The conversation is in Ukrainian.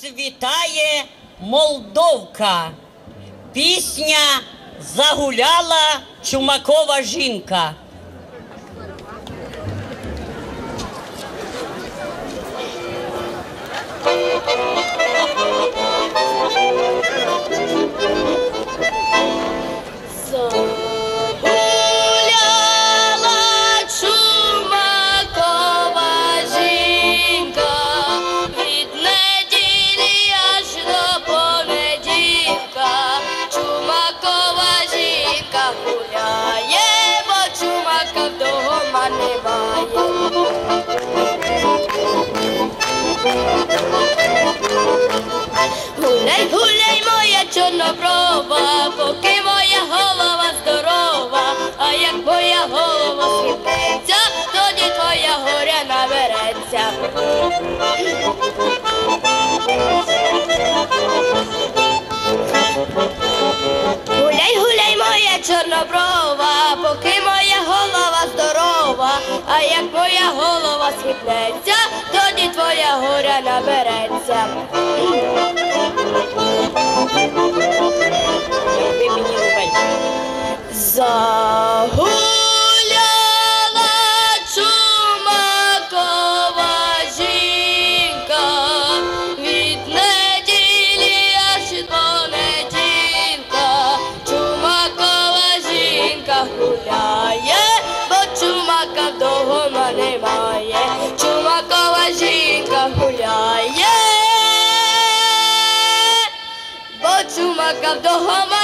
вітає Молдовка. Пісня загуляла чумакова жінка. Гуляй, гуляй, моя чорноброва, поки моя голова здорова, а як моя голова світиться, тоді твоя горя набереться. Гуляй, гуляй, моя чорноброва, поки моя голова здорова, а як моя голова світнеться, тоді твоя горя набереться. Загуляла чумакова жінка, від неділі аж до неділка. Чумакова жінка гуляє, бо чумака вдома немає. Чумакова жінка гуляє, бо чумака вдома